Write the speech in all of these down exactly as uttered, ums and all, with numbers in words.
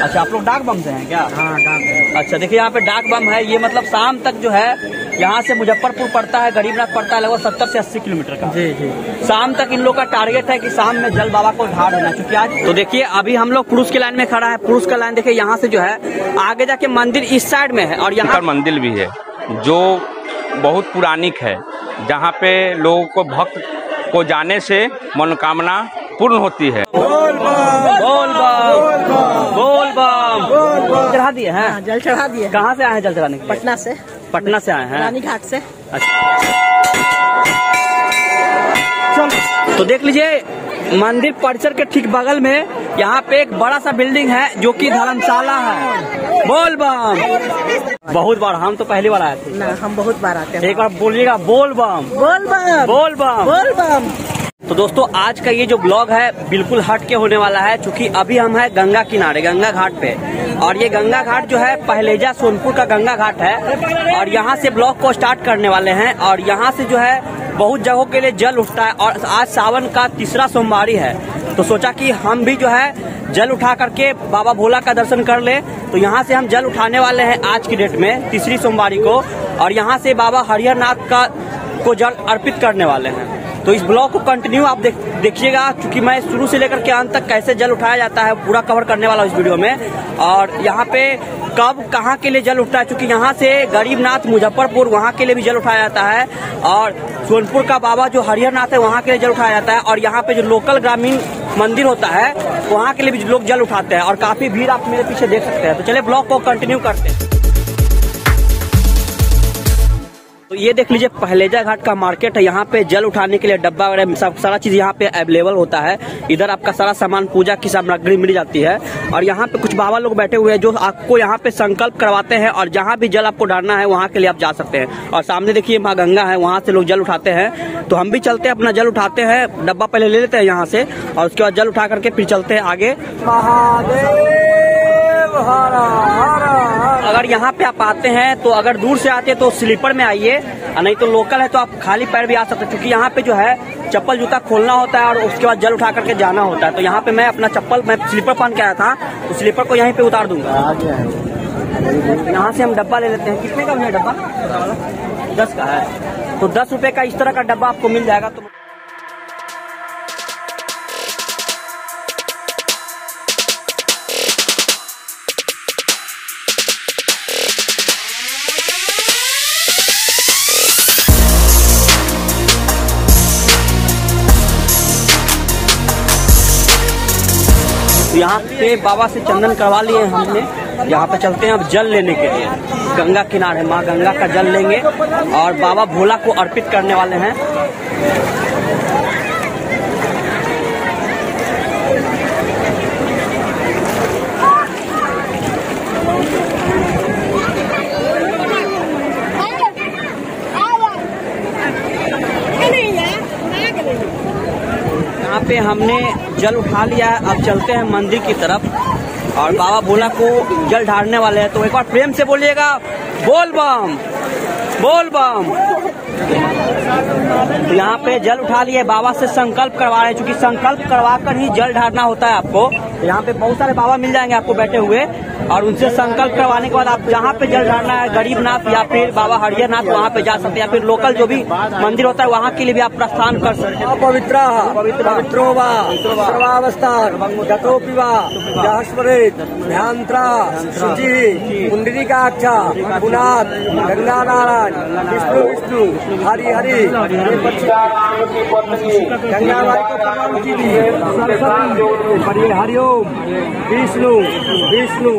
अच्छा, आप लोग डाक बम से हैं क्या? हाँ, डाक बम। अच्छा, देखिए यहाँ पे डाक बम है। ये मतलब शाम तक जो है यहाँ से मुजफ्फरपुर पड़ता है, गरीबनाथ पड़ता है लगभग सत्तर से अस्सी किलोमीटर का। जी जी। शाम तक इन लोग का टारगेट है कि शाम में जल बाबा को ढार देना। क्योंकि आज तो देखिए अभी हम लोग पुरुष की लाइन में खड़ा है। पुरुष का लाइन देखिए यहाँ से जो है आगे जाके मंदिर इस साइड में है और यहाँ मंदिर भी है जो बहुत पुरानिक है, जहाँ पे लोगों को भक्त को जाने से मनोकामना पूर्ण होती है। बोल बम बोल बम बोल बम चढ़ा दिए हैं? जल चढ़ा दिए। कहाँ से आए हैं जल चढ़ाने के लिए? पटना से। पटना से आए हैं, रानी घाट से। अच्छा, तो देख लीजिए मंदिर परिसर के ठीक बगल में यहाँ पे एक बड़ा सा बिल्डिंग है जो कि धर्मशाला है। बोल बम बहुत बार, हम तो पहली बार आए थे ना, हम बहुत बार आते हैं। एक बार बोलिएगा बोल बम बोल बम बोल बम बोल बम। तो दोस्तों आज का ये जो ब्लॉग है बिल्कुल हट के होने वाला है, क्योंकि अभी हम हैं गंगा किनारे, गंगा घाट पे। और ये गंगा घाट जो है पहलेजा सोनपुर का गंगा घाट है और यहाँ से ब्लॉग को स्टार्ट करने वाले हैं। और यहाँ से जो है बहुत जगहों के लिए जल उठता है और आज सावन का तीसरा सोमवारी है, तो सोचा कि हम भी जो है जल उठा करके बाबा भोला का दर्शन कर ले। तो यहाँ से हम जल उठाने वाले हैं आज की डेट में तीसरी सोमवारी को, और यहाँ से बाबा हरिहर नाथ का को जल अर्पित करने वाले हैं। तो इस ब्लॉग को कंटिन्यू आप देख, देखिएगा, क्योंकि मैं शुरू से लेकर के अंत तक कैसे जल उठाया जाता है पूरा कवर करने वाला हूँ इस वीडियो में। और यहाँ पे कब कहाँ के लिए जल उठता है, क्योंकि यहाँ से गरीबनाथ मुजफ्फरपुर वहाँ के लिए भी जल उठाया जाता है, और सोनपुर का बाबा जो हरिहर नाथ है वहाँ के लिए जल उठाया जाता है, और यहाँ पे जो लोकल ग्रामीण मंदिर होता है वहाँ के लिए भी लोग जल उठाते हैं। और काफी भीड़ आप मेरे पीछे देख सकते हैं। तो चलिए ब्लॉग को कंटिन्यू करते हैं। तो ये देख लीजिए पहलेजा घाट का मार्केट है। यहाँ पे जल उठाने के लिए डब्बा वगैरह सब सारा चीज यहाँ पे अवेलेबल होता है। इधर आपका सारा सामान पूजा की सामग्री मिल जाती है। और यहाँ पे कुछ बाबा लोग बैठे हुए हैं जो आपको यहाँ पे संकल्प करवाते हैं, और जहाँ भी जल आपको डालना है वहाँ के लिए आप जा सकते हैं। और सामने देखिए माँ गंगा है, वहाँ से लोग जल उठाते हैं। तो हम भी चलते हैं, अपना जल उठाते हैं, डब्बा पहले ले लेते हैं यहाँ से, और उसके बाद जल उठा करके फिर चलते हैं आगे। अगर यहाँ पे आप आते हैं तो अगर दूर से आते हैं तो स्लीपर में आइए, नहीं तो लोकल है तो आप खाली पैर भी आ सकते हैं, क्योंकि यहाँ पे जो है चप्पल जूता खोलना होता है और उसके बाद जल उठा करके जाना होता है। तो यहाँ पे मैं अपना चप्पल मैं स्लीपर पहन के आया था, तो स्लीपर को यहीं पे उतार दूंगा। यहाँ से हम डब्बा ले लेते हैं। कितने का है डब्बा? दस का है, तो दस रुपए का इस तरह का डब्बा आपको मिल जाएगा। तो यहाँ पे बाबा से चंदन करवा लिए हमने। यहाँ पे चलते हैं अब जल लेने के लिए। गंगा किनारे माँ गंगा का जल लेंगे और बाबा भोला को अर्पित करने वाले हैं। यहाँ पे हमने जल उठा लिया है, अब चलते हैं मंदिर की तरफ और बाबा भोला को जल ढारने वाले हैं। तो एक बार प्रेम से बोलिएगा बोल बम बोल बम। तो यहाँ पे जल उठा लिए, बाबा से संकल्प करवा रहे हैं, क्योंकि संकल्प करवा कर ही जल ढारना होता है आपको। यहाँ पे बहुत सारे बाबा मिल जाएंगे आपको बैठे हुए, और उनसे संकल्प करवाने के बाद आप जहाँ पे जल ढारना है, गरीबनाथ या फिर बाबा हरिहर नाथ वहाँ पे जा सकते हैं, या फिर लोकल जो भी मंदिर होता है वहाँ के लिए भी आप प्रस्थान कर सकते हैं। पवित्र पवित्रो वा सर्वावस्थान गतोपि वा जहस्मरेत ध्यांत्रा शुचि पुंडरीकाक्षा पुनाथ गंगा नारायण विष्णु विष्णु हरि हरि गंगा माई को प्रणाम कीजिए। सरस्वती हरिओम विष्णु विष्णु।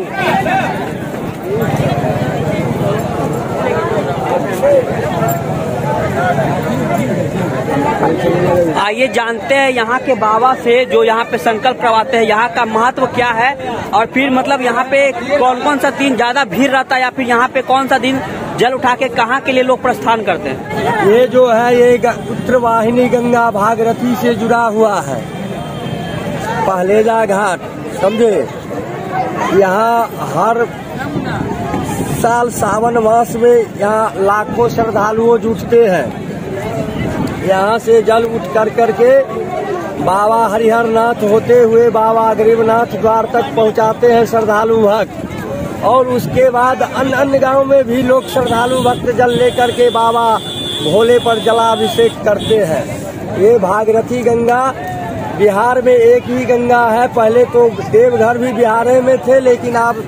आइए जानते हैं यहाँ के बाबा से जो यहाँ पे संकल्प करवाते हैं, यहाँ का महत्व क्या है, और फिर मतलब यहाँ पे कौन कौन सा दिन ज्यादा भीड़ रहता है, या फिर यहाँ पे कौन सा दिन जल उठा के कहाँ के लिए लोग प्रस्थान करते हैं। ये जो है ये उत्तरवाहिनी गंगा भागीरथी से जुड़ा हुआ है, पहलेजा घाट, समझे। यहाँ हर साल सावन मास में यहाँ लाखों श्रद्धालुओं जुटते हैं। यहाँ से जल उठ कर करके बाबा हरिहर नाथ होते हुए बाबा गरीबनाथ द्वार तक पहुंचाते हैं श्रद्धालु भक्त। और उसके बाद अन्य अन्य गांव में भी लोग श्रद्धालु भक्त जल लेकर के बाबा भोले पर जलाभिषेक करते हैं। ये भागीरथी गंगा बिहार में एक ही गंगा है। पहले तो देवघर भी बिहार में थे, लेकिन अब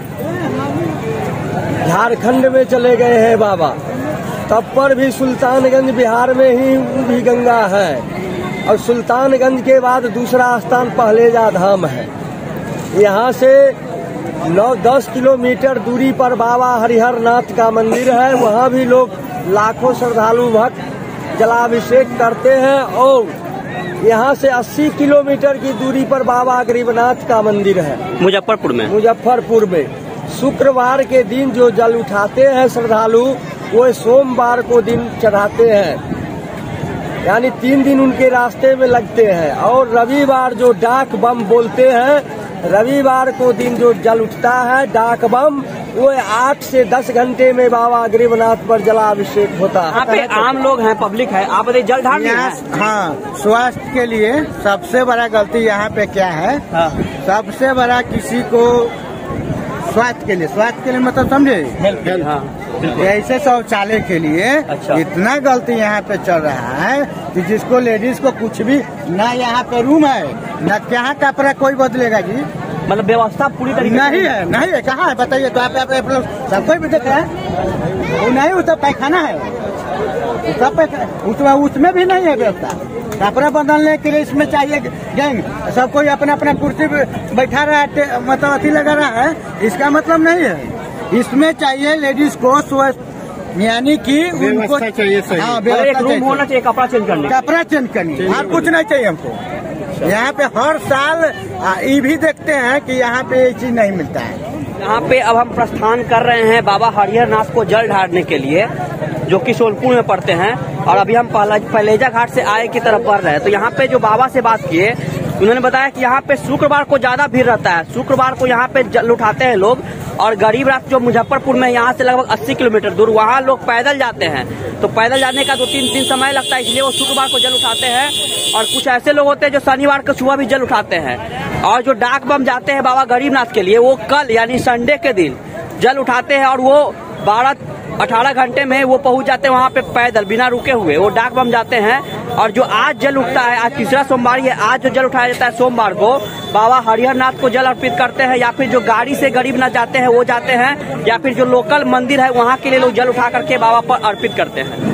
झारखंड में चले गए हैं बाबा। तब पर भी सुल्तानगंज बिहार में ही भी गंगा है। और सुल्तानगंज के बाद दूसरा स्थान पहलेजा धाम है। यहाँ से नौ दस किलोमीटर दूरी पर बाबा हरिहर नाथ का मंदिर है। वहाँ भी लोग लाखों श्रद्धालु भक्त जलाभिषेक करते हैं। और यहाँ से अस्सी किलोमीटर की दूरी पर बाबा गरीबनाथ का मंदिर है, मुजफ्फरपुर में। मुजफ्फरपुर में शुक्रवार के दिन जो जल उठाते हैं श्रद्धालु, वो सोमवार को दिन चढ़ाते हैं। यानी तीन दिन उनके रास्ते में लगते हैं। और रविवार जो डाक बम बोलते हैं, रविवार को दिन जो जल उठता है डाक बम, वो आठ से दस घंटे में बाबा गरीबनाथ पर जलाभिषेक होता है। यहाँ पे आम लोग हैं, पब्लिक है, आप बताइए जल ढाल यहाँ हाँ, स्वास्थ्य के लिए सबसे बड़ा गलती यहाँ पे क्या है? हाँ। सबसे बड़ा किसी को स्वास्थ्य के लिए, स्वास्थ्य के लिए मतलब समझे, हाँ। ऐसे शौचालय के लिए अच्छा। इतना गलती यहाँ पे चल रहा है कि जिसको लेडीज को कुछ भी ना यहाँ पे रूम है, न यहाँ कपड़ा कोई बदलेगा जी। मतलब व्यवस्था पूरी तरीके नहीं है, नहीं है, कहाँ है बताइए? तो आप आप लोग सब कोई भी देख रहे हैं, वो नहीं, वो तो पैखाना है, सब उसमें उसमें भी नहीं है व्यवस्था। कपड़ा बदलने के लिए इसमें चाहिए गैंग, सब कोई अपना अपना कुर्सी पे बैठा रहा है, मतलब अथी लगा रहा है, इसका मतलब नहीं है। इसमें चाहिए लेडीज को स्वस्थ, यानी कि उनको चाहिए सही। हाँ, एक रूम होना चाहिए, कपड़ा चेंज करने, कपड़ा चेंज करनी, और कुछ नहीं चाहिए हमको। यहाँ पे हर साल ये भी देखते हैं कि यहाँ पे ये चीज नहीं मिलता है। यहाँ पे अब हम प्रस्थान कर रहे हैं बाबा हरिहर नाथ को जल ढारने के लिए, जो कि सोनपुर में पड़ते हैं। और अभी हम पहलेजा घाट से आए की तरफ बढ़ रहे हैं। तो यहाँ पे जो बाबा से बात किए, उन्होंने बताया कि यहाँ पे शुक्रवार को ज्यादा भीड़ रहता है। शुक्रवार को यहाँ पे जल उठाते हैं लोग। और गरीब रात जो मुजफ्फरपुर में, यहाँ से लगभग अस्सी किलोमीटर दूर, वहाँ लोग पैदल जाते हैं। तो पैदल जाने का दो तीन दिन समय लगता है, इसलिए वो शुक्रवार को जल उठाते हैं। और कुछ ऐसे लोग होते हैं जो शनिवार को सुबह भी जल उठाते हैं। और जो डाक बम जाते हैं बाबा गरीबनाथ के लिए, वो कल यानी संडे के दिन जल उठाते हैं। और वो बारह अठारह घंटे में वो पहुंच जाते हैं वहाँ पे पैदल, बिना रुके हुए वो डाक बम जाते हैं। और जो आज जल उठता है, आज तीसरा सोमवार है, आज जो जल उठाया जाता है सोमवार को, बाबा हरिहर नाथ को जल अर्पित करते हैं। या फिर जो गाड़ी से गरीबनाथ जाते हैं वो जाते हैं, या फिर जो लोकल मंदिर है वहाँ के लिए लोग जल उठा करके बाबा पर अर्पित करते हैं।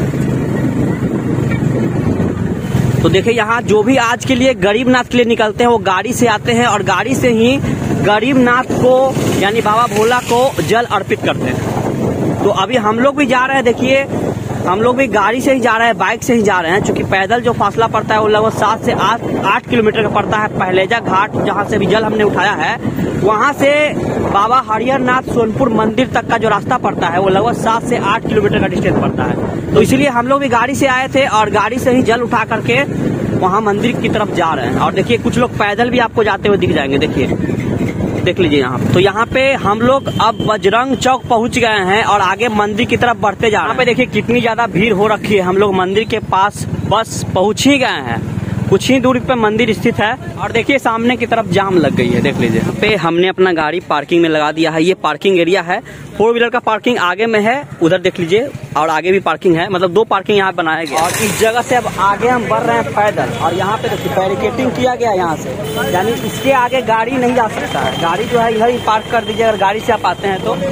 तो देखिए, यहाँ जो भी आज के लिए गरीबनाथ के लिए निकलते हैं वो गाड़ी से आते हैं, और गाड़ी से ही गरीबनाथ को यानी बाबा भोला को जल अर्पित करते हैं। तो अभी हम लोग भी जा रहे हैं, देखिए हम लोग भी गाड़ी से ही जा रहे हैं, बाइक से ही जा रहे हैं। क्योंकि पैदल जो फासला पड़ता है वो लगभग सात से आठ आठ किलोमीटर का पड़ता है। पहलेजा घाट जहाँ से भी जल हमने उठाया है, वहाँ से बाबा हरिहर नाथ सोनपुर मंदिर तक का जो रास्ता पड़ता है वो लगभग सात से आठ किलोमीटर का डिस्टेंस पड़ता है। तो इसीलिए हम लोग भी गाड़ी से आए थे और गाड़ी से ही जल उठा करके वहाँ मंदिर की तरफ जा रहे हैं। और देखिए कुछ लोग पैदल भी आपको जाते हुए दिख जाएंगे, देखिए देख लीजिए यहाँ। तो यहाँ पे हम लोग अब बजरंग चौक पहुँच गए हैं और आगे मंदिर की तरफ बढ़ते जा रहे हैं। यहाँ पे देखिए कितनी ज्यादा भीड़ हो रखी है। हम लोग मंदिर के पास बस पहुँच ही गए हैं, कुछ ही दूरी पे मंदिर स्थित है। और देखिए सामने की तरफ जाम लग गई है, देख लीजिए। यहाँ पे हमने अपना गाड़ी पार्किंग में लगा दिया है। ये पार्किंग एरिया है, फोर व्हीलर का पार्किंग आगे में है, उधर देख लीजिए, और आगे भी पार्किंग है, मतलब दो पार्किंग यहाँ बनाया गया। और इस जगह से अब आगे हम बढ़ रहे हैं पैदल। और यहाँ पे देखिए बैरिकेटिंग किया गया यहाँ से, यानी इसके आगे गाड़ी नहीं जा सकता है। गाड़ी जो है इधर ही पार्क कर दीजिए अगर गाड़ी से आप आते हैं तो।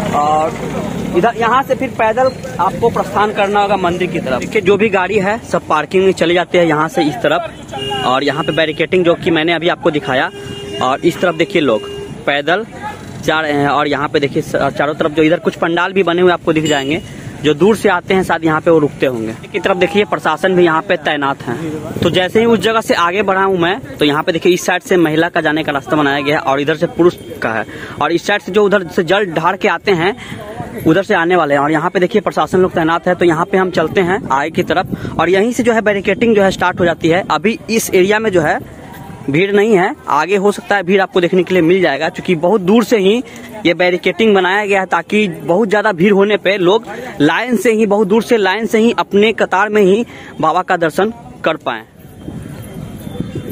और इधर यहाँ से फिर पैदल आपको प्रस्थान करना होगा मंदिर की तरफ। देखिए जो भी गाड़ी है सब पार्किंग में चले जाते हैं यहाँ से इस तरफ। और यहाँ पे बैरिकेटिंग जो कि मैंने अभी आपको दिखाया। और इस तरफ देखिए लोग पैदल जा रहे हैं। और यहाँ पे देखिए चारों तरफ जो इधर कुछ पंडाल भी बने हुए आपको दिख जाएंगे, जो दूर से आते हैं शायद यहाँ पे वो रुकते होंगे। की तरफ देखिए प्रशासन भी यहाँ पे तैनात है। तो जैसे ही उस जगह से आगे बढ़ा हूँ मैं, तो यहाँ पे देखिए इस साइड से महिला का जाने का रास्ता बनाया गया है और इधर से पुरुष का है। और इस साइड से जो उधर से जल ढार के आते हैं उधर से आने वाले हैं। और यहाँ पे देखिए प्रशासन लोग तैनात है। तो यहाँ पे हम चलते हैं आगे की तरफ और यहीं से जो है बैरिकेटिंग जो है स्टार्ट हो जाती है। अभी इस एरिया में जो है भीड़ नहीं है, आगे हो सकता है भीड़ आपको देखने के लिए मिल जाएगा, क्योंकि बहुत दूर से ही ये बैरिकेटिंग बनाया गया है ताकि बहुत ज्यादा भीड़ होने पे लोग लाइन से ही, बहुत दूर से लाइन से ही अपने कतार में ही बाबा का दर्शन कर पाएं।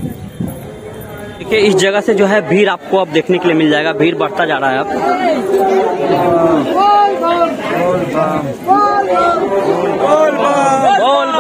देखिए इस जगह से जो है भीड़ आपको अब देखने के लिए मिल जाएगा, भीड़ बढ़ता जा रहा है अब। बोल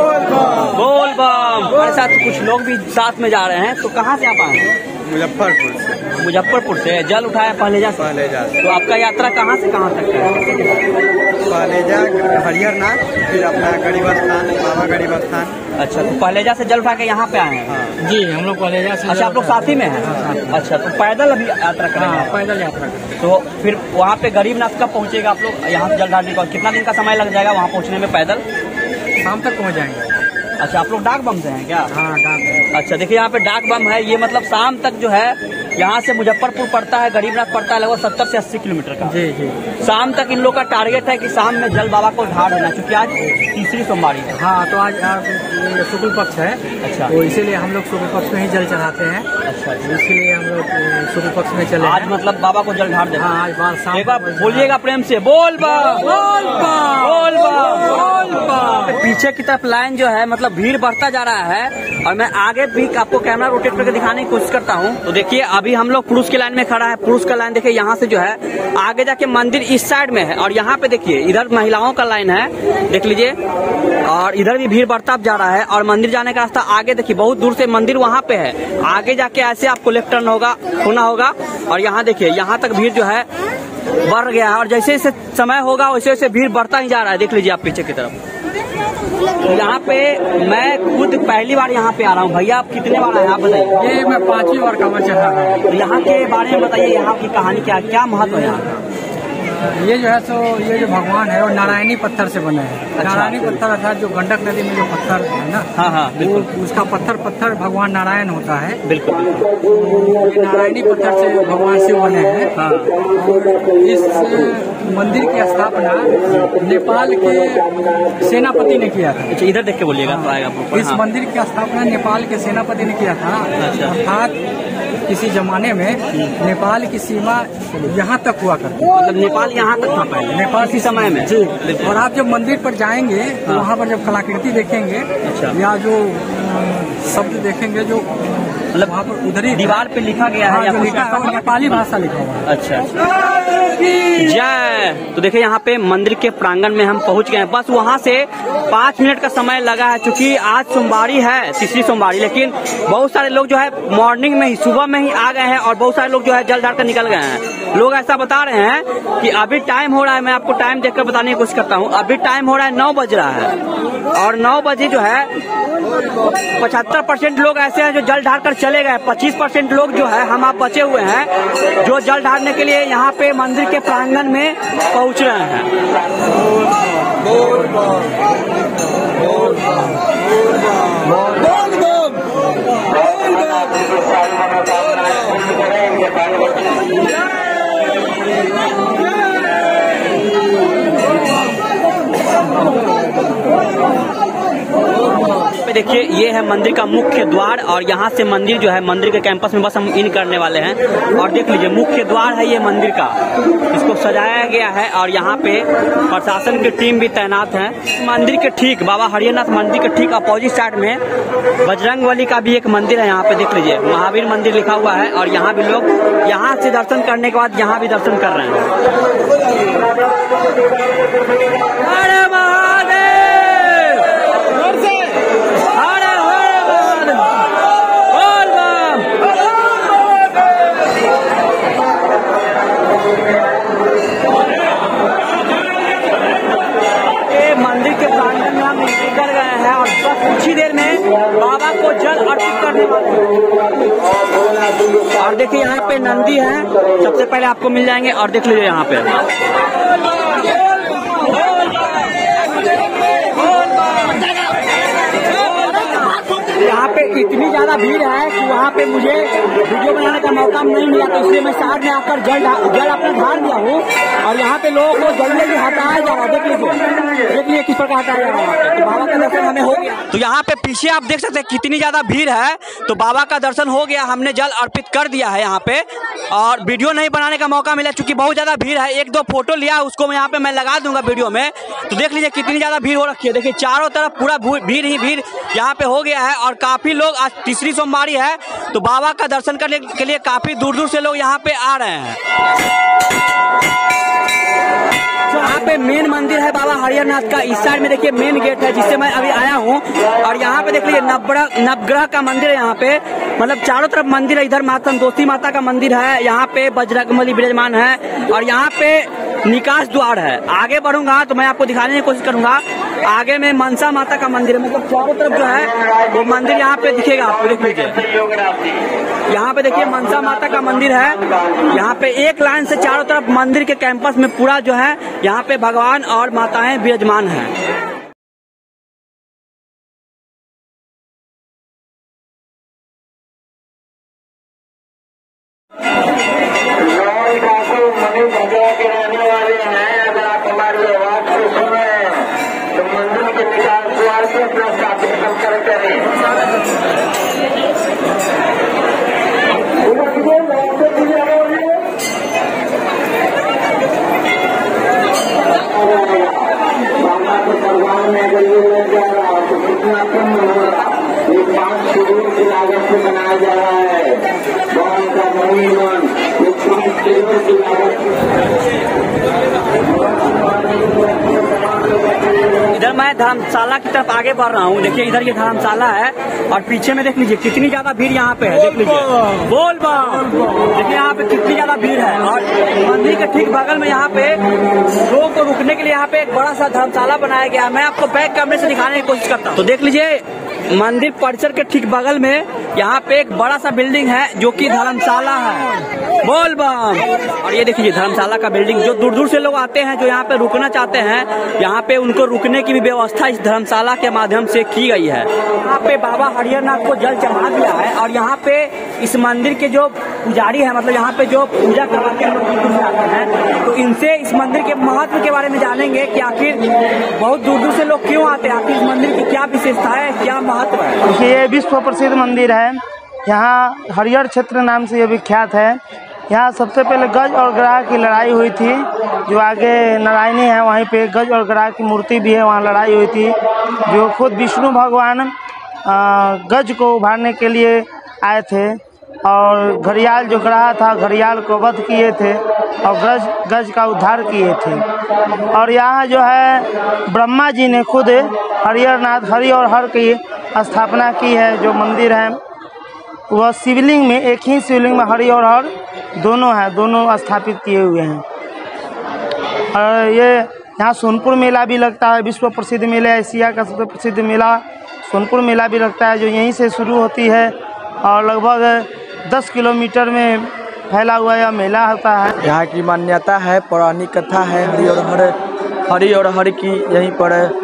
बम बोल बम। हमारे साथ कुछ लोग भी साथ में जा रहे हैं। तो कहाँ से आप आए हैं? मुजफ्फरपुर से। मुजफ्फरपुर से। जल उठाया पहलेजा से? पहलेजा से। तो आपका यात्रा कहाँ से कहाँ तक है? पहलेजा, हरिहरनाथ, फिर अपना गरीब स्थान, बाबा गरीब स्थान। अच्छा, तो पहलेजा से जल उठा के यहाँ पे आए हैं? हाँ। जी, हम लोग पहलेजा से। अच्छा, आप लोग साथ ही में हैं? हाँ, अच्छा, तो पैदल अभी यात्रा करेंगे? हाँ, पैदल यात्रा। तो फिर वहाँ पे गरीबनाथ कब पहुँचेगा आप लोग? यहाँ से जल ढालने का कितना दिन का समय लग जाएगा वहाँ पहुँचने में पैदल? शाम तक पहुँच जाएंगे। अच्छा, आप लोग डाक बम से हैं क्या? हाँ, डाक। अच्छा, देखिए यहाँ पे डाक बम है। ये मतलब शाम तक जो है यहाँ से मुजफ्फरपुर पड़ता है, गरीबनाथ पड़ता है लगभग सत्तर से अस्सी किलोमीटर का। जी जी। शाम तक इन लोग का टारगेट है कि शाम में जल बाबा को ढाल देना, क्योंकि आज तीसरी सोमवारी है। हाँ, तो आज आज ये शुक्ल पक्ष है। अच्छा, तो इसीलिए हम लोग शुक्ल पक्ष में ही जल चढ़ाते हैं। अच्छा, इसीलिए हम लोग शुक्ल पक्ष में चले। आज मतलब बाबा को जल ढाल देना। हाँ, आज बार शाम। एक बार बोलिएगा प्रेम से, बोल बम बोल बम बोल बम बोल बम। पीछे की तरफ लाइन जो है मतलब भीड़ बढ़ता जा रहा है, और मैं आगे भी आपको कैमरा रोटेट करके दिखाने की कोशिश करता हूँ। तो देखिए अभी हम लोग पुरुष की लाइन में खड़ा है। पुरुष का लाइन देखिए यहाँ से जो है आगे जाके मंदिर इस साइड में है, और यहाँ पे देखिए इधर महिलाओं का लाइन है, देख लीजिए। और इधर भी भीड़ बढ़ता जा रहा है, और मंदिर जाने का रास्ता आगे देखिए बहुत दूर से मंदिर वहाँ पे है। आगे जाके ऐसे आपको लेफ्ट टर्न होगा होना होगा, और यहाँ देखिए यहाँ तक भीड़ जो है बढ़ गया है, और जैसे जैसे समय होगा वैसे वैसे भीड़ बढ़ता ही जा रहा है। देख लीजिए आप पीछे की तरफ। तो यहाँ पे मैं खुद पहली बार यहाँ पे आ रहा हूँ। भैया आप कितने बार आए हैं आप बताइए? ये मैं पांचवी बार कांवड़ चढ़ा रहा हूँ। तो यहाँ के बारे में बताइए, यहाँ की कहानी क्या क्या महत्व है यहाँ का? ये जो है सो ये जो भगवान है वो नारायणी पत्थर से बने हैं। अच्छा। नारायणी पत्थर अर्थात जो गंडक नदी में जो पत्थर है ना, हाँ हाँ बिल्कुल, वो उसका पत्थर पत्थर भगवान नारायण होता है। बिल्कुल ये नारायणी पत्थर से भगवान शिव बने हैं। हाँ। इस मंदिर की स्थापना नेपाल के सेनापति ने किया था। अच्छा, इधर देख के बोलिएगा तो आएगा आपको। इस हाँ। मंदिर की स्थापना नेपाल के सेनापति ने किया था। अच्छा। अर्थात किसी जमाने में नेपाल की सीमा यहाँ तक हुआ करती। मतलब नेपाल यहाँ तक था पहले, नेपाल इसी समय में? जी। और आप जब मंदिर पर जाएंगे तो वहाँ पर जब कलाकृति देखेंगे, अच्छा, या जो शब्द देखेंगे जो मतलब वहाँ पर उधर ही दीवार पे लिखा गया है, हाँ, या जो लिखा है वो नेपाली भाषा लिखा हुआ है। अच्छा, जय। तो देखिए यहाँ पे मंदिर के प्रांगण में हम पहुँच गए हैं। बस वहाँ से पाँच मिनट का समय लगा है, क्योंकि आज सोमवारी है, तीसरी सोमवारी। लेकिन बहुत सारे लोग जो है मॉर्निंग में ही, सुबह में ही आ गए हैं, और बहुत सारे लोग जो है जल ढाल कर निकल गए हैं। लोग ऐसा बता रहे हैं कि अभी टाइम हो रहा है, मैं आपको टाइम देखकर बताने की कोशिश करता हूँ। अभी टाइम हो रहा है नौ बज रहा है, और नौ बजे जो है पचहत्तर परसेंट लोग ऐसे हैं जो जल ढाल कर चले गए। पच्चीस परसेंट लोग जो है हम आप बचे हुए हैं, जो जल ढालने के लिए यहाँ पे मंदिर के प्रांगण में पहुँच रहे हैं। देखिए ये है मंदिर का मुख्य द्वार, और यहाँ से मंदिर जो है मंदिर के कैंपस में बस हम इन करने वाले हैं। और देख लीजिए मुख्य द्वार है ये मंदिर का, इसको सजाया गया है, और यहाँ पे प्रशासन की टीम भी तैनात है। मंदिर के ठीक बाबा हरिहरनाथ मंदिर के ठीक अपोजिट साइड में बजरंगबली का भी एक मंदिर है। यहाँ पे देख लीजिए महावीर मंदिर लिखा हुआ है, और यहाँ भी लोग यहाँ से दर्शन करने के बाद यहाँ भी दर्शन कर रहे हैं। अरे महादेव, मंदिर के प्रांगण में हम निकल गए हैं, और बस कुछ ही देर में बाबा को जल अर्पित करने वाले हैं। और देखिए यहाँ पे नंदी है, सबसे पहले आपको मिल जाएंगे। और देख लीजिए यहाँ पे यहाँ पे इतनी ज्यादा भीड़ है कि वहाँ पे मुझे वीडियो बनाने का मौका नहीं मिला, तो इसलिए मैं साइड में आकर जल जल अपने ढाल दिया हूँ। और यहाँ पे लोगों को जल्दी से हटाया जा रहा है। देख लीजिए देख लीजिए किस प्रकार हटाया जा रहा है। तो बाबा का दर्शन हमें हो गया। तो यहाँ पे पीछे आप देख सकते हैं कितनी ज्यादा भीड़ है। तो बाबा का दर्शन हो गया, हमने जल अर्पित कर दिया है यहाँ पे, और वीडियो नहीं बनाने का मौका मिला क्योंकि बहुत ज्यादा भीड़ है। एक दो फोटो लिया उसको मैं यहाँ पे मैं लगा दूंगा वीडियो में। तो देख लीजिए कितनी ज्यादा भीड़ हो रखी है। देखिए चारों तरफ पूरा भीड़ ही भीड़ यहाँ पे हो गया है, और काफी काफी लोग आज तीसरी सोमवारी है तो बाबा का दर्शन करने के लिए काफी दूर दूर से लोग यहाँ पे आ रहे हैं। यहाँ पे मेन मंदिर है बाबा हरिहरनाथ का। इस साइड में देखिए मेन गेट है जिससे मैं अभी आया हूँ। और यहाँ पे देख लीजिए नवग्रह नवग्रह का मंदिर है। यहाँ पे मतलब चारों तरफ मंदिर है। इधर माता संतोषी माता का मंदिर है, यहाँ पे बजरंगबली विराजमान है और यहाँ पे निकास द्वार है। आगे बढ़ूंगा तो मैं आपको दिखाने की कोशिश करूंगा। आगे में मनसा माता का मंदिर है, मतलब चारों तरफ जो है वो मंदिर यहाँ पे दिखेगा आपको। देख लीजिए यहाँ पे देखिए मनसा माता का मंदिर है। यहाँ पे एक लाइन से चारों तरफ मंदिर के कैंपस में पूरा जो है यहाँ पे भगवान और माताएं विराजमान हैं। के रहने वाले हैं। अगर आप हमारी आवाज को सुने तो मंदिर के निकास द्वार से अपना स्थापित संपर्क करें। माता के परिवार में अगर ये लग जा रहा है तो कितना कम होगा। ये पांच करोड़ की लागत से बनाया जा रहा है। गाँव का निर्माण एक पांच करोड़ की लागत। इधर मैं धर्मशाला की तरफ आगे बढ़ रहा हूँ। देखिए इधर ये धर्मशाला है और पीछे में देख लीजिए कितनी ज्यादा भीड़ यहाँ पे है। देख लीजिए बोल बम, देखिए यहाँ पे कितनी ज्यादा भीड़ है। और मंदिर के ठीक बगल में यहाँ पे लोगों को रुकने के लिए यहाँ पे एक बड़ा सा धर्मशाला बनाया गया। मैं आपको बैक कैमरे से दिखाने की कोशिश करता हूँ। तो देख लीजिए मंदिर परिसर के ठीक बगल में यहाँ पे एक बड़ा सा बिल्डिंग है जो कि धर्मशाला है। बोल बम। और ये देखिए धर्मशाला का बिल्डिंग, जो दूर दूर से लोग आते हैं जो यहाँ पे रुकना चाहते हैं, यहाँ पे उनको रुकने की भी व्यवस्था इस धर्मशाला के माध्यम से की गई है। यहाँ पे बाबा हरिहरनाथ को जल चढ़ा दिया है और यहाँ पे इस मंदिर के जो पुजारी है, मतलब यहाँ पे जो पूजा करवाते हैं लोग आते हैं, तो इनसे इस मंदिर के महत्व के बारे में जानेंगे कि आखिर बहुत दूर दूर से लोग क्यों आते हैं, आखिर इस मंदिर की क्या विशेषता है, क्या महत्व है। ये विश्व प्रसिद्ध मंदिर है। यहाँ हरिहर क्षेत्र नाम से ये विख्यात है। यहाँ सबसे पहले गज और ग्राह की लड़ाई हुई थी। जो आगे नारायणी है वहीं पे गज और ग्राह की मूर्ति भी है, वहाँ लड़ाई हुई थी। जो खुद विष्णु भगवान गज को उभारने के लिए आए थे और घड़ियाल जो ग्राह था घड़ियाल को वध किए थे और गज गज का उद्धार किए थे। और यहाँ जो है ब्रह्मा जी ने खुद हरिहरनाथ हरि और हर की स्थापना की है। जो मंदिर है वह शिवलिंग में, एक ही शिवलिंग में हरि और हर दोनों हैं, दोनों स्थापित किए हुए हैं। और ये यहाँ सोनपुर मेला भी लगता है, विश्व प्रसिद्ध मेला, एशिया का सबसे प्रसिद्ध मेला सोनपुर मेला भी लगता है, जो यहीं से शुरू होती है और लगभग दस किलोमीटर में फैला हुआ यह मेला होता है। यहाँ की मान्यता है, पौराणिक कथा है। हरि और हर हरि और हर की यहीं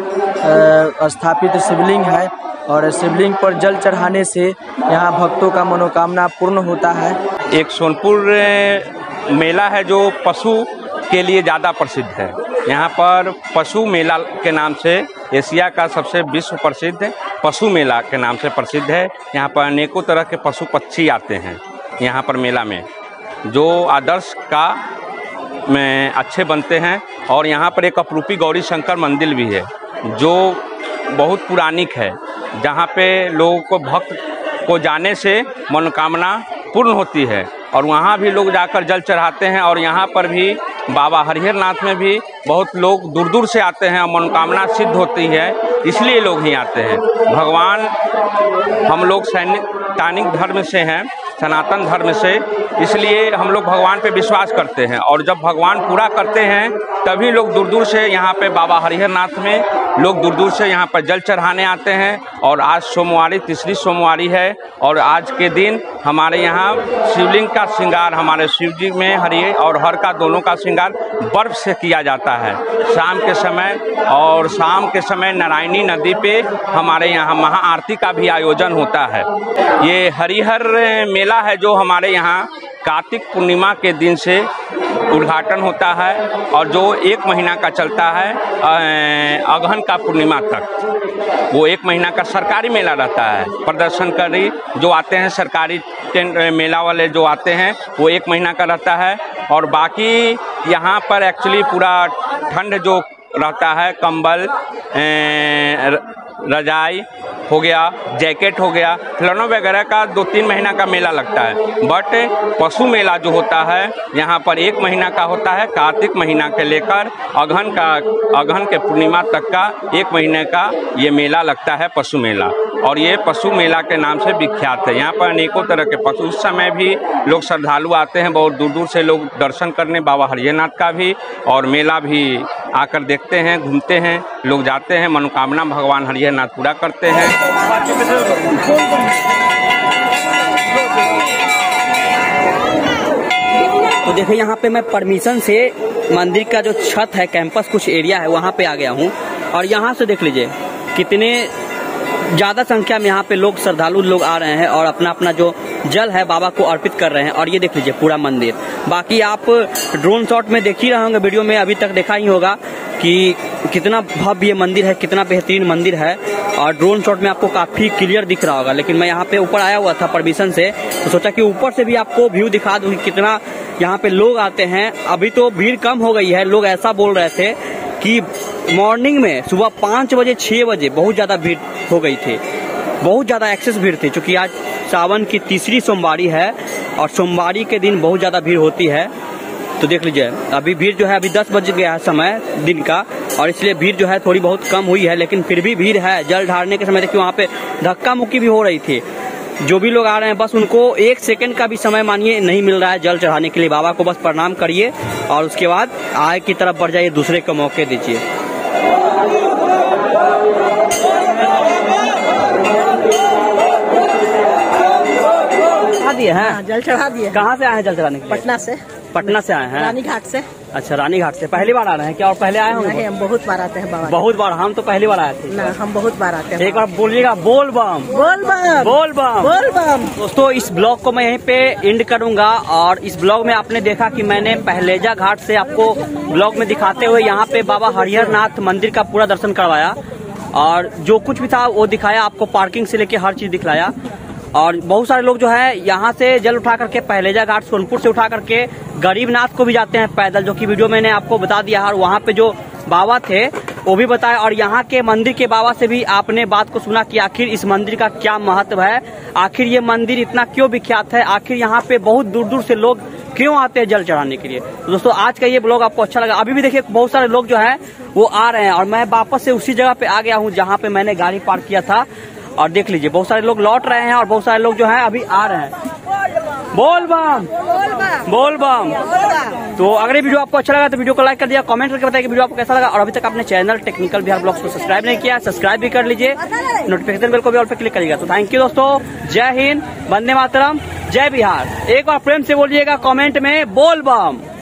पर स्थापित शिवलिंग है और शिवलिंग पर जल चढ़ाने से यहाँ भक्तों का मनोकामना पूर्ण होता है। एक सोनपुर मेला है जो पशु के लिए ज़्यादा प्रसिद्ध है। यहाँ पर पशु मेला के नाम से एशिया का सबसे विश्व प्रसिद्ध पशु मेला के नाम से प्रसिद्ध है। यहाँ पर अनेकों तरह के पशु पक्षी आते हैं यहाँ पर मेला में, जो आदर्श का में अच्छे बनते हैं। और यहाँ पर एक अपरूपी गौरी शंकर मंदिर भी है जो बहुत पुरानिक है, जहाँ पे लोगों को भक्त को जाने से मनोकामना पूर्ण होती है और वहाँ भी लोग जाकर जल चढ़ाते हैं। और यहाँ पर भी बाबा हरिहरनाथ में भी बहुत लोग दूर दूर से आते हैं और मनोकामना सिद्ध होती है, इसलिए लोग ही आते हैं। भगवान, हम लोग सैनिक धर्म से हैं, सनातन धर्म से, इसलिए हम लोग भगवान पे विश्वास करते हैं और जब भगवान पूरा करते हैं तभी लोग दूर दूर से यहाँ पे बाबा हरिहरनाथ में लोग दूर दूर से यहाँ पर जल चढ़ाने आते हैं। और आज सोमवारी, तीसरी सोमवारी है और आज के दिन हमारे यहाँ शिवलिंग का श्रृंगार, हमारे शिव जी में हरि और हर का दोनों का श्रृंगार बर्फ से किया जाता है शाम के समय। और शाम के समय नारायणी नदी पे हमारे यहाँ महाआरती का भी आयोजन होता है। ये हरिहर मेला है जो हमारे यहाँ कार्तिक पूर्णिमा के दिन से उद्घाटन होता है और जो एक महीना का चलता है अगहन का पूर्णिमा तक। वो एक महीना का सरकारी मेला रहता है। प्रदर्शनकारी जो आते हैं, सरकारी मेला वाले जो आते हैं, वो एक महीना का रहता है। और बाकी यहाँ पर एक्चुअली पूरा ठंड जो रहता है, कंबल रजाई हो गया, जैकेट हो गया, खिलौनों वगैरह का दो तीन महीना का मेला लगता है। बट पशु मेला जो होता है यहाँ पर एक महीना का होता है। कार्तिक महीना के लेकर अगहन का अगहन के पूर्णिमा तक का एक महीने का ये मेला लगता है, पशु मेला। और ये पशु मेला के नाम से विख्यात है। यहाँ पर अनेकों तरह के पशु, इस समय भी लोग श्रद्धालु आते हैं, बहुत दूर दूर से लोग दर्शन करने बाबा हरिहरनाथ का भी, और मेला भी आकर देखते हैं, घूमते हैं, लोग जाते हैं, मनोकामना भगवान हरिहरनाथ पूरा करते हैं। तो देखिए यहाँ पे मैं परमिशन से मंदिर का जो छत है, कैंपस कुछ एरिया है, वहाँ पे आ गया हूँ। और यहाँ से देख लीजिए कितने ज़्यादा संख्या में यहाँ पे लोग, श्रद्धालु लोग आ रहे हैं और अपना अपना जो जल है बाबा को अर्पित कर रहे हैं। और ये देख लीजिए पूरा मंदिर। बाकी आप ड्रोन शॉट में देख ही रहे होंगे, वीडियो में अभी तक देखा ही होगा कि कितना भव्य मंदिर है, कितना बेहतरीन मंदिर है। और ड्रोन शॉट में आपको काफ़ी क्लियर दिख रहा होगा। लेकिन मैं यहाँ पे ऊपर आया हुआ था परमिशन से, तो सोचा कि ऊपर से भी आपको व्यू दिखा दूँ कितना यहाँ पे लोग आते हैं। अभी तो भीड़ कम हो गई है। लोग ऐसा बोल रहे थे कि मॉर्निंग में सुबह पाँच बजे छः बजे बहुत ज़्यादा भीड़ हो गई थी, बहुत ज़्यादा एक्सेस भीड़ थी। क्योंकि आज सावन की तीसरी सोमवारी है और सोमवारी के दिन बहुत ज़्यादा भीड़ होती है। तो देख लीजिए अभी भीड़ जो है, अभी दस बज गया है समय दिन का, और इसलिए भीड़ जो है थोड़ी बहुत कम हुई है। लेकिन फिर भी भीड़ है। जल ढारने के समय देखिए वहाँ पे धक्का मुक्की भी हो रही थी। जो भी लोग आ रहे हैं बस उनको एक सेकंड का भी समय मानिए नहीं मिल रहा है जल चढ़ाने के लिए। बाबा को बस प्रणाम करिए और उसके बाद आगे की तरफ बढ़ जाइए, दूसरे को मौके दीजिए। चढ़ा दिए हैं, जल चढ़ा दिए। कहाँ से आए हैं जल चढ़ाने के लिए? पटना से। पटना से आए हैं, रानी घाट से। अच्छा, रानी घाट से पहली बार आ रहे हैं क्या? और पहले आए होंगे? नहीं, हम बहुत बार आते हैं बाबा। बहुत बार? हम तो पहली बार आए थे। ना, हम बहुत बार आते हैं। एक बार बोलिएगा, बोल बम बोल बम बोल बम बोल बम। दोस्तों इस ब्लॉग को मैं यहीं पे एंड करूंगा। और इस ब्लॉग में आपने देखा कि मैंने पहलेजा घाट से आपको ब्लॉग में दिखाते हुए यहाँ पे बाबा हरिहरनाथ मंदिर का पूरा दर्शन करवाया, और जो कुछ भी था वो दिखाया आपको, पार्किंग से लेके हर चीज दिखलाया। और बहुत सारे लोग जो है यहाँ से जल उठा करके पहलेजा घाट सोनपुर से उठा करके गरीबनाथ को भी जाते हैं पैदल, जो कि वीडियो मैंने आपको बता दिया। और वहाँ पे जो बाबा थे वो भी बताए, और यहाँ के मंदिर के बाबा से भी आपने बात को सुना कि आखिर इस मंदिर का क्या महत्व है, आखिर ये मंदिर इतना क्यों विख्यात है, आखिर यहाँ पे बहुत दूर दूर से लोग क्यों आते हैं जल चढ़ाने के लिए। तो दोस्तों आज का ये ब्लॉग आपको अच्छा लगा। अभी भी देखिए बहुत सारे लोग जो है वो आ रहे हैं, और मैं वापस से उसी जगह पे आ गया हूँ जहाँ पे मैंने गाड़ी पार्क किया था। और देख लीजिए बहुत सारे लोग लौट रहे हैं और बहुत सारे लोग जो है अभी आ रहे हैं। बोल बम बोल बम। तो अगर ये वीडियो आपको अच्छा लगा तो वीडियो को लाइक कर दिया, कमेंट करके बताइए कि वीडियो आपको कैसा लगा। और अभी तक आपने चैनल टेक्निकल बिहार ब्लॉग्स को सब्सक्राइब नहीं किया, सब्सक्राइब भी कर लीजिए, नोटिफिकेशन बेल को भी ऑल पे क्लिक करिएगा। तो थैंक यू दोस्तों, जय हिंद, वंदे मातरम, जय बिहार। एक बार प्रेम से बोलिएगा कमेंट में, बोल बम।